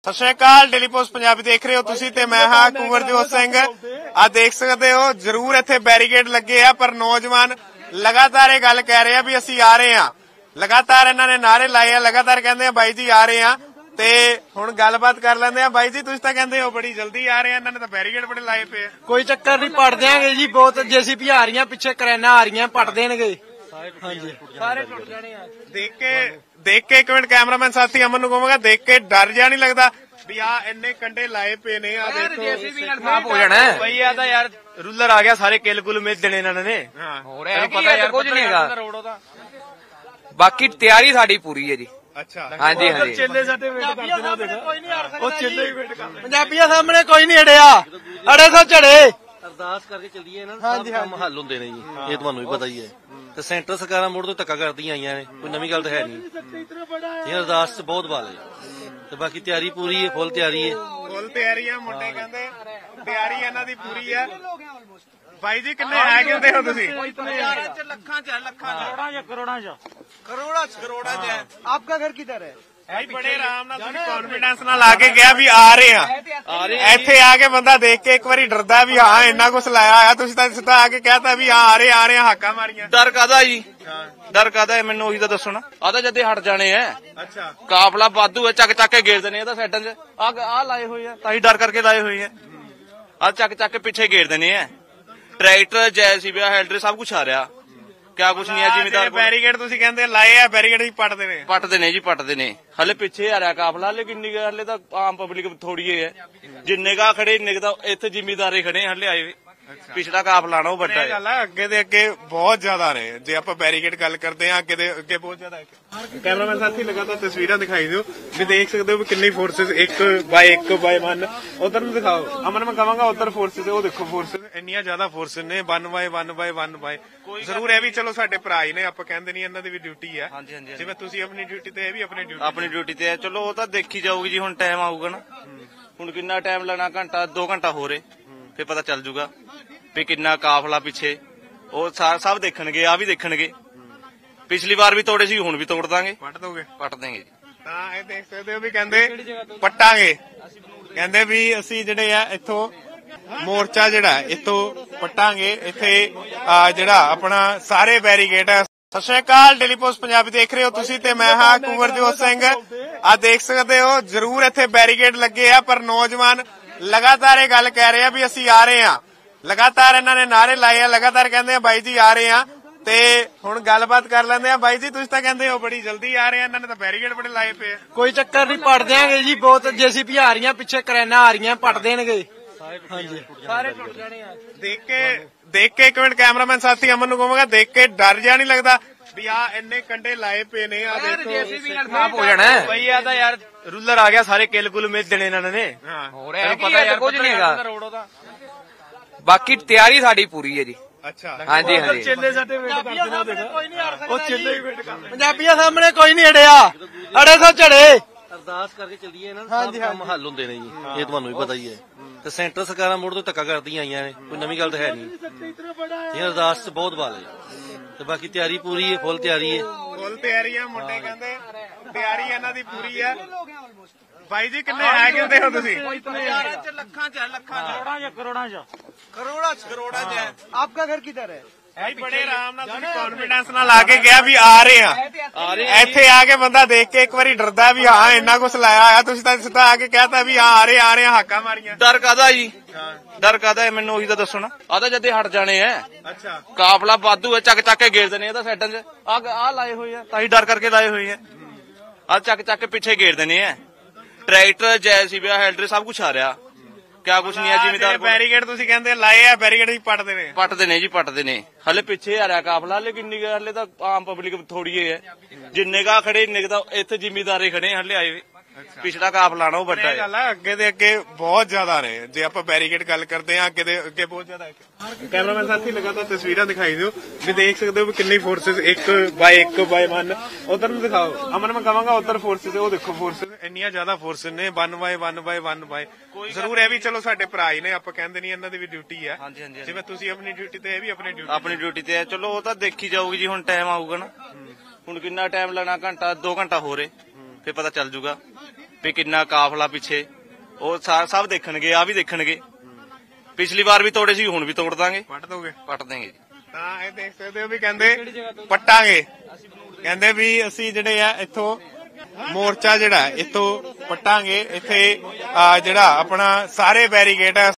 ਸਤਿ ਸ਼੍ਰੀ ਅਕਾਲ। ਡੇਲੀ ਪੋਸਟ ਪੰਜਾਬੀ ਦੇਖ ਰਹੇ ਹੋ ਤੁਸੀਂ ਤੇ ਮੈਂ ਹਾਂ ਕੁੰਵਰਜੋਤ ਸਿੰਘ। ਆ ਦੇਖ ਸਕਦੇ ਹੋ ਜ਼ਰੂਰ ਇੱਥੇ ਬੈਰੀਕੇਡ ਲੱਗੇ ਆ, ਪਰ ਨੌਜਵਾਨ ਲਗਾਤਾਰ ਇਹ ਗੱਲ ਕਹਿ ਰਹੇ ਆ ਵੀ ਅਸੀਂ ਆ ਰਹੇ ਆ। ਲਗਾਤਾਰ ਇਹਨਾਂ ਨੇ ਨਾਰੇ ਲਾਏ ਆ, ਲਗਾਤਾਰ ਕਹਿੰਦੇ ਆ ਬਾਈ ਜੀ ਆ ਰਹੇ ਆ। ਤੇ ਹੁਣ ਗੱਲਬਾਤ ਕਰ ਲੈਂਦੇ ਆ। ਬਾਈ ਜੀ ਤੁਸੀਂ ਤਾਂ ਕਹਿੰਦੇ ਹੋ ਬੜੀ ਜਲਦੀ ਆ ਰਹੇ ਆ, ਇਹਨਾਂ ਨੇ ਤਾਂ ਬੈਰੀਕੇਡ ਬੜੇ ਲਾਏ ਪਏ। ਕੋਈ ਚੱਕਰ ਨਹੀਂ, ਪੜ ਦਿਆਂਗੇ ਜੀ। ਬਹੁਤ ਜੇਸੀਬੀ ਆ ਰਹੀਆਂ, ਪਿੱਛੇ ਕਰੈਨਾ ਆ ਰਹੀਆਂ, ਪੜ ਦੇਣਗੇ। ਹਾਂਜੀ ਸਾਰੇ ਟੁੱਟ ਜਾਣੇ ਆ। ਦੇਖ ਕੇ ਇੱਕ ਮਿੰਟ ਕੈਮਰਾਮੈਨ ਸਾਥੀ ਅਮਨ ਨੂੰ ਕਹਾਂਗਾ, ਦੇਖ ਕੇ ਡਰ ਜਾ ਨਹੀਂ ਲੱਗਦਾ ਵੀ ਆ ਇੰਨੇ ਕੰਡੇ ਲਾਏ ਪਏ ਨੇ। ਆ ਦੇਖੋ ਜੇਸੀਬੀ ਨਾਲ ਸਾਫ ਹੋ ਜਾਣਾ ਬਈ। ਆ ਤਾਂ ਯਾਰ ਰੂਲਰ ਆ ਗਿਆ, ਸਾਰੇ ਕਿਲ ਕੁਲ ਮਿਲ ਦੇਣੇ ਇਹਨਾਂ ਨੇ। ਹੋਰ ਇਹ ਪਤਾ ਯਾਰ ਕੁਝ ਨਹੀਂ ਹੈਗਾ, ਬਾਕੀ ਤਿਆਰੀ ਸਾਡੀ ਪੂਰੀ ਹੈ ਜੀ। ਅੱਛਾ ਹਾਂਜੀ ਹਾਂਜੀ। ਚੇਲੇ ਸਾਡੇ ਵੇਟ ਕਰਦੇ ਨੇ, ਕੋਈ ਨਹੀਂ ਅੜ ਸਕਦਾ। ਉਹ ਚੇਲੇ ਹੀ ਵੇਟ ਕਰਦੇ। ਪੰਜਾਬੀਆਂ ਸਾਹਮਣੇ ਕੋਈ ਨਹੀਂ ਅੜਿਆ, ਅੜੇ ਸੋ ਝੜੇ। ਅਰਦਾਸ ਕਰਕੇ ਚੱਲੀਏ ਨਾ, ਸਭ ਕੰਮ ਹੱਲ ਹੁੰਦੇ ਨੇ ਜੀ, ਇਹ ਤੁਹਾਨੂੰ ਵੀ ਪਤਾ ਹੀ ਹੈ। ਤੇ ਸੈਂਟਰ ਸਰਕਾਰਾਂ ਮੁੜ ਤੋਂ ਧੱਕਾ ਕਰਦੀਆਂ ਆਈਆਂ ਨੇ, ਕੋਈ ਨਵੀਂ ਗੱਲ ਤਾਂ ਹੈ ਨਹੀਂ। ਇਹ ਅਰਦਾਸ ਚ ਬਹੁਤ ਬਾਲ ਹੈ ਤੇ ਬਾਕੀ ਤਿਆਰੀ ਪੂਰੀ ਹੈ, ਫੁੱਲ ਤਿਆਰੀ ਹੈ। ਫੁੱਲ ਤਿਆਰੀ ਆ, ਮੁੰਡੇ ਕਹਿੰਦੇ ਤਿਆਰੀ ਇਹਨਾਂ ਦੀ ਪੂਰੀ ਹੈ। ਬਾਈ ਜੀ ਕਿੰਨੇ ਹੈਗੇ ਹੁੰਦੇ ਹੋ ਤੁਸੀਂ? ਲੱਖਾਂ ਚ, ਕਰੋੜਾਂ ਚ। ਆਪਕਾ ਘਰ ਕਿਧਰ ਹੈ? ਭਾਈ ਬੜੇ ਆਰਾਮ ਨਾਲ ਤੁਸੀਂ ਕੌਨਫੀਡੈਂਸ ਨਾਲ ਲਾ ਕੇ ਗਿਆ ਵੀ ਆ ਰਹੇ ਆ। ਇੱਥੇ ਆ ਕੇ ਬੰਦਾ ਦੇਖ ਕੇ ਇੱਕ ਵਾਰੀ ਡਰਦਾ ਵੀ ਹਾਂ ਇੰਨਾ ਕੁਛ ਲਾਇਆ ਹੋਇਆ। ਤੁਸੀਂ ਤਾਂ ਸਿੱਧਾ ਆ ਕੇ ਕਹਿਤਾ ਵੀ ਹਾਂ ਆ ਰਹੇ ਆ, ਹਾਕਾਂ ਮਾਰੀਆਂ। ਡਰ ਕਾਦਾ ਜੀ? ਡਰ ਕਾਦਾ? ਮੈਨੂੰ ਉਹੀ ਤਾਂ ਦੱਸੋ ਨਾ। ਆ ਤਾਂ ਜਦੇ ਹਟ ਜਾਣੇ ਆ। ਅੱਛਾ ਕਾਫਲਾ ਵਾਧੂ ਹੈ, ਚੱਕ ਚੱਕ ਕੇ ਗੇਰ ਦੇਣੇ। ਇਹ ਤਾਂ ਸਾਈਡਾਂ 'ਚ ਆ ਲਾਏ ਹੋਏ ਆ, ਤਾਂ ਹੀ ਡਰ ਕਰਕੇ ਲਾਏ ਹੋਏ ਆ। ਆ ਚੱਕ ਚੱਕ ਕੇ ਪਿੱਛੇ ਗੇਰ ਦੇਣੇ ਆ। ਟਰੈਕਟਰ ਜੈਸੀਬੀ ਹੈਲਡਰ ਸਭ ਕੁਛ ਆ ਰਿਹਾ, ਕਿਆ ਕੁਛ ਨਹੀਂ ਆ। ਜ਼ਿਮੀਦਾਰ ਬੈਰੀਕੇਡ ਤੁਸੀਂ ਕਹਿੰਦੇ ਲਾਏ ਆ, ਬੈਰੀਕੇਡ ਹੀ ਪੱਟਦੇ ਨੇ। ਪੱਟਦੇ ਨੇ ਜੀ, ਪੱਟਦੇ ਨੇ। ਹਲੇ ਪਿੱਛੇ ਆ ਰਿਹਾ ਕਾਫਲਾ, ਹਲੇ ਕਿੰਨੀ ਹਲੇ ਤਾਂ ਆਮ ਪਬਲਿਕ ਥੋੜੀ ਹੈ। ਜਿੰਨੇ ਕਾ ਖੜੇ ਇੰਨੇ ਤਾਂ ਇੱਥੇ ਜ਼ਿਮੀਦਾਰੇ ਖੜੇ ਹਲੇ ਆਏ। ਪਿਛਲਾ ਕਾਫਲਾ ਨਾ ਉਹ ਵੱਡਾ ਹੈ। ਗੱਲ ਆ ਅੱਗੇ ਦੇ ਅੱਗੇ ਬਹੁਤ ਜ਼ਿਆਦਾ ਨੇ। ਜੇ ਆਪਾਂ ਬੈਰੀਕੇਡ ਗੱਲ ਕਰਦੇ ਆ, ਅੱਗੇ ਦੇ ਅੱਗੇ ਬਹੁਤ ਜ਼ਿਆਦਾ। ਕੈਮਰਾਮੈਨ ਸਾਥੀ ਲਗਾਤਾਰ ਤਸਵੀਰਾਂ ਦਿਖਾਈ ਦਿਓ ਵੀ ਦੇਖ ਸਕਦੇ ਹੋ ਵੀ ਕਿੰਨੀ ਫੋਰਸਿਸ 1 ਬਾਈ 1 ਉਧਰ ਨੂੰ ਦਿਖਾਓ। ਅਮਨ ਮੈਂ ਕਹਾਂਗਾ ਉਧਰ ਫੋਰਸਿਸ, ਉਹ ਦੇਖੋ ਫੋਰਸਿਸ ਇੰਨੀਆਂ ਜ਼ਿਆਦਾ ਫੋਰਸਿਸ ਨੇ। 1 ਜ਼ਰੂਰ ਇਹ ਵੀ ਚਲੋ ਸਾਡੇ ਭਰਾ ਹੀ ਨੇ, ਆਪਾਂ ਕਹਿੰਦੇ ਨਹੀਂ, ਇਹਨਾਂ ਦੀ ਵੀ ਡਿਊਟੀ ਹੈ। ਜਿਵੇਂ ਤੁਸੀਂ ਆਪਣੀ ਡਿਊਟੀ ਤੇ, ਇਹ ਵੀ ਆਪਣੀ ਡਿਊਟੀ ਤੇ ਹੈ। ਚਲੋ ਉਹ ਤਾਂ ਦੇਖੀ ਜਾਊਗੀ ਜੀ, ਹੁਣ ਟਾਈਮ ਆਊਗਾ ਨਾ। ਹੁਣ ਕਿੰਨਾ ਟਾਈਮ ਲੈਣਾ, ਘੰਟਾ 2 ਘੰਟਾ ਹੋਰ ਫੇਰ ਪਤਾ ਚੱਲ ਜੂਗਾ ਵੀ ਕਿੰਨਾ ਕਾਫਲਾ ਪਿੱਛੇ। ਉਹ ਸਭ ਦੇਖਣਗੇ, ਆ ਵੀ ਦੇਖਣਗੇ। ਪਿਛਲੀ ਵਾਰ ਵੀ ਤੋੜੇ ਸੀ, ਹੁਣ ਵੀ ਤੋੜ ਦਾਂਗੇ। ਪੱਟ ਦੋਗੇ? ਪੱਟ ਦੇਂਗੇ ਜੀ। ਤਾਂ ਇਹ ਦੇਖ ਸਕਦੇ ਹੋ ਵੀ ਕਹਿੰਦੇ ਪੱਟਾਂਗੇ। ਕਹਿੰਦੇ ਵੀ ਅਸੀਂ ਜਿਹੜੇ ਆ ਇੱਥੋਂ ਮੋਰਚਾ ਜਿਹੜਾ ਇੱਥੋਂ ਪੱਟਾਂਗੇ। ਇੱਥੇ ਜਿਹੜਾ ਆਪਣਾ ਸਾਰੇ ਬੈਰੀਕੇਡ ਹੈ। ਸਤਿ ਸ਼੍ਰੀ ਅਕਾਲ। ਡੇਲੀ ਪੋਸਟ ਪੰਜਾਬੀ ਦੇਖ ਰਹੇ ਹੋ ਤੁਸੀਂ ਤੇ ਮੈਂ ਹਾਂ ਕੁੰਵਰਜੋਤ ਸਿੰਘ। ਆ ਦੇਖ ਸਕਦੇ ਹੋ ਜ਼ਰੂਰ ਇੱਥੇ ਬੈਰੀਕੇਡ ਲੱਗੇ ਆ, ਪਰ ਨੌਜਵਾਨ ਲਗਾਤਾਰ ਇਹ ਗੱਲ ਕਹਿ ਰਹੇ ਆ ਵੀ ਅਸੀਂ ਆ ਰਹੇ ਆ। ਲਗਾਤਾਰ ਇਹਨਾਂ ਨੇ ਨਾਰੇ ਲਾਏ ਆ, ਲਗਾਤਾਰ ਕਹਿੰਦੇ ਆ ਬਾਈ ਜੀ ਆ ਰਹੇ ਆ। ਤੇ ਹੁਣ ਗੱਲਬਾਤ ਕਰ ਲੈਂਦੇ ਆ। ਬਾਈ ਜੀ ਤੁਸੀਂ ਤਾਂ ਕਹਿੰਦੇ ਹੋ ਬੜੀ ਜਲਦੀ ਆ ਰਹੇ ਆ, ਇਹਨਾਂ ਨੇ ਤਾਂ ਬੈਰੀਕੇਡ ਬੜੇ ਲਾਏ ਪਏ। ਕੋਈ ਚੱਕਰ ਨਹੀਂ, ਪੜ ਦਿਆਂਗੇ ਜੀ। ਬਹੁਤ ਜੇਸੀਬੀ ਆ ਰਹੀਆਂ, ਪਿੱਛੇ ਕਰੈਨਾ ਆ ਰਹੀਆਂ, ਪੜ ਦੇਣਗੇ। ਹਾਂਜੀ ਸਾਰੇ ਟੁੱਟ ਜਾਣੇ ਆ। ਦੇਖ ਕੇ ਇੱਕ ਮਿੰਟ ਕੈਮਰਾਮੈਨ ਸਾਥੀ ਅਮਨ ਨੂੰ ਕਹਾਂਗਾ, ਦੇਖ ਕੇ ਡਰ ਜਾ ਨਹੀਂ ਲੱਗਦਾ ਵੀ ਆ ਇੰਨੇ ਕੰਡੇ ਲਾਏ ਪਏ ਨੇ। ਆ ਦੇਖੋ ਜੇਸੀਬੀ ਨਾਲ ਸਾਫ ਹੋ ਜਾਣਾ ਬਈ। ਆ ਤਾਂ ਯਾਰ ਰੂਲਰ ਆ ਗਿਆ, ਸਾਰੇ ਕਿਲ ਕੁਲ ਮਿਲ ਦੇਣੇ ਇਹਨਾਂ ਨੇ। ਹੋਰ ਇਹ ਪਤਾ ਯਾਰ ਕੁਝ ਨਹੀਂ ਹੈਗਾ, ਬਾਕੀ ਤਿਆਰੀ ਸਾਡੀ ਪੂਰੀ ਹੈ ਜੀ। ਅੱਛਾ ਹਾਂਜੀ ਹਾਂਜੀ। ਚੇਲੇ ਸਾਡੇ ਵੇਟ ਕਰਦੇ ਨੇ, ਕੋਈ ਨਹੀਂ ਅੜ ਸਕਦਾ। ਉਹ ਚੇਲੇ ਹੀ ਵੇਟ ਕਰਦੇ। ਪੰਜਾਬੀਆਂ ਸਾਹਮਣੇ ਕੋਈ ਨਹੀਂ ਅੜਿਆ, ਅੜੇ ਸੋ ਝੜੇ। ਅਰਦਾਸ ਕਰਕੇ ਚੱਲੀਏ ਨਾ, ਸਭ ਕੰਮ ਹੱਲ ਹੁੰਦੇ ਨੇ ਜੀ, ਇਹ ਤੁਹਾਨੂੰ ਵੀ ਪਤਾ ਹੀ ਹੈ। ਤੇ ਸੈਂਟਰ ਸਰਕਾਰਾਂ ਮੁੜ ਤੋਂ ਧੱਕਾ ਕਰਦੀਆਂ ਆਈਆਂ ਨੇ, ਕੋਈ ਨਵੀਂ ਗੱਲ ਤਾਂ ਹੈ ਨਹੀਂ। ਇਹ ਅਰਦਾਸ ਚ ਬਹੁਤ ਬਾਲ ਹੈ ਤੇ ਬਾਕੀ ਤਿਆਰੀ ਪੂਰੀ ਹੈ, ਫੁੱਲ ਤਿਆਰੀ ਹੈ। ਫੁੱਲ ਤਿਆਰੀ ਆ, ਮੁੰਡੇ ਕਹਿੰਦੇ ਤਿਆਰੀ ਇਹਨਾਂ ਦੀ ਪੂਰੀ ਹੈ। ਬਾਈ ਜੀ ਕਿੰਨੇ ਹੈਗੇ ਹੁੰਦੇ ਹੋ ਤੁਸੀਂ? ਲੱਖਾਂ ਚ, ਕਰੋੜਾਂ ਚ। ਆਪਕਾ ਘਰ ਕਿਧਰ ਹੈ? ਭਾਈ ਬੜੇ ਆਰਾਮ ਨਾਲ ਤੁਸੀਂ ਕੌਨਫੀਡੈਂਸ ਨਾਲ ਲਾ ਕੇ ਗਿਆ ਵੀ ਆ ਰਹੇ ਆ। ਇੱਥੇ ਆ ਕੇ ਬੰਦਾ ਦੇਖ ਕੇ ਇੱਕ ਵਾਰੀ ਡਰਦਾ ਵੀ ਹਾਂ ਇੰਨਾ ਕੁਛ ਲਾਇਆ ਹੋਇਆ। ਤੁਸੀਂ ਤਾਂ ਸਿੱਧਾ ਆ ਕੇ ਕਹਿਤਾ ਵੀ ਹਾਂ ਆ ਰਹੇ ਆ, ਹਾਕਾਂ ਮਾਰੀਆਂ। ਡਰ ਕਾਦਾ ਜੀ? ਡਰ ਕਾਦਾ? ਮੈਨੂੰ ਉਹੀ ਤਾਂ ਦੱਸੋ ਨਾ। ਆ ਤਾਂ ਜਦੇ ਹਟ ਜਾਣੇ ਆ। ਅੱਛਾ ਕਾਫਲਾ ਵਾਧੂ ਹੈ, ਚੱਕ ਚੱਕ ਕੇ ਗੇਰ ਦੇਣੇ। ਇਹ ਤਾਂ ਸਾਈਡਾਂ 'ਚ ਆ ਲਾਏ ਹੋਏ ਆ, ਤਾਂ ਹੀ ਡਰ ਕਰਕੇ ਲਾਏ ਹੋਏ ਆ। ਆ ਚੱਕ ਚੱਕ ਕੇ ਪਿੱਛੇ ਗੇਰ ਦੇਣੇ ਆ। ਟਰੈਕਟਰ ਜੈਸੀਬੀ ਹੈਲਡਰ ਸਭ ਕੁਛ ਆ ਰਿਹਾ, ਕਿਆ ਕੁਛ ਨਹੀਂ ਆ। ਜ਼ਿਮੀਦਾਰ ਬੈਰੀਕੇਡ ਤੁਸੀਂ ਕਹਿੰਦੇ ਲਾਏ ਆ, ਬੈਰੀਕੇਡ ਹੀ ਪੱਟਦੇ ਨੇ। ਪੱਟਦੇ ਨੇ ਜੀ, ਪੱਟਦੇ ਨੇ। ਹਲੇ ਪਿੱਛੇ ਆ ਰਿਹਾ ਕਾਫਲਾ, ਹਲੇ ਕਿੰਨੀ ਹਲੇ ਤਾਂ ਆਮ ਪਬਲਿਕ ਥੋੜੀ ਹੈ। ਜਿੰਨੇ ਕਾ ਖੜੇ ਇੰਨੇ ਤਾਂ ਇੱਥੇ ਜ਼ਿਮੀਦਾਰੇ ਖੜੇ ਹਲੇ ਆਏ। ਪਿਛਲਾ ਕਾਫਲਾ ਨਾ ਉਹ ਵੱਡਾ ਹੈ। ਗੱਲ ਆ ਅੱਗੇ ਦੇ ਅੱਗੇ ਬਹੁਤ ਜ਼ਿਆਦਾ ਨੇ। ਜੇ ਆਪਾਂ ਬੈਰੀਕੇਡ ਗੱਲ ਕਰਦੇ ਆ, ਅੱਗੇ ਦੇ ਅੱਗੇ ਬਹੁਤ ਜ਼ਿਆਦਾ। ਕੈਮਰਾਮੈਨ ਸਾਥੀ ਲਗਾਤਾਰ ਤਸਵੀਰਾਂ ਦਿਖਾਈ ਦਿਓ ਵੀ ਦੇਖ ਸਕਦੇ ਹੋ ਵੀ ਕਿੰਨੀ ਫੋਰਸਿਸ 1 ਬਾਈ 1 ਉਧਰ ਨੂੰ ਦਿਖਾਓ। ਅਮਨ ਮੈਂ ਕਹਾਂਗਾ ਉਧਰ ਫੋਰਸਿਸ, ਉਹ ਦੇਖੋ ਫੋਰਸਿਸ ਇੰਨੀਆਂ ਜ਼ਿਆਦਾ ਫੋਰਸਿਸ ਨੇ। 1 ਜ਼ਰੂਰ ਇਹ ਵੀ ਚਲੋ ਸਾਡੇ ਭਰਾ ਹੀ ਨੇ, ਆਪਾਂ ਕਹਿੰਦੇ ਨਹੀਂ, ਇਹਨਾਂ ਦੀ ਵੀ ਡਿਊਟੀ ਹੈ। ਜਿਵੇਂ ਤੁਸੀਂ ਆਪਣੀ ਡਿਊਟੀ ਤੇ, ਇਹ ਵੀ ਆਪਣੀ ਡਿਊਟੀ ਤੇ ਹੈ। ਚਲੋ ਉਹ ਤਾਂ ਦੇਖੀ ਜਾਊਗੀ ਜੀ, ਹੁਣ ਟਾਈਮ ਆਊਗਾ ਨਾ। ਹੁਣ ਕਿੰਨਾ ਟਾਈਮ ਲੈਣਾ, ਘੰਟਾ 2 ਘੰਟਾ ਹੋਰ ਫੇਰ ਪਤਾ ਚੱਲ ਜੂਗਾ ਵੀ ਕਿੰਨਾ ਕਾਫਲਾ ਪਿੱਛੇ ਉਹ ਸਭ ਦੇਖਣਗੇ, ਆ ਵੀ ਦੇਖਣਗੇ। ਪਿਛਲੀ ਵਾਰ ਵੀ ਤੋੜੇ ਸੀ, ਹੁਣ ਵੀ ਤੋੜ ਦਾਂਗੇ। ਪੱਟ ਦੋਗੇ? ਪੱਟ ਦੇਂਗੇ ਜੀ। ਤਾਂ ਇਹ ਦੇਖ ਸਕਦੇ ਹੋ ਵੀ ਕਹਿੰਦੇ ਪੱਟਾਂਗੇ, ਕਹਿੰਦੇ ਵੀ ਅਸੀਂ ਜਿਹੜੇ ਆ ਇੱਥੋਂ ਮੋਰਚਾ ਜਿਹੜਾ ਇੱਥੋਂ ਪੱਟਾਂਗੇ। ਇੱਥੇ ਜਿਹੜਾ ਆਪਣਾ ਸਾਰੇ ਬੈਰੀਕੇਡ ਆ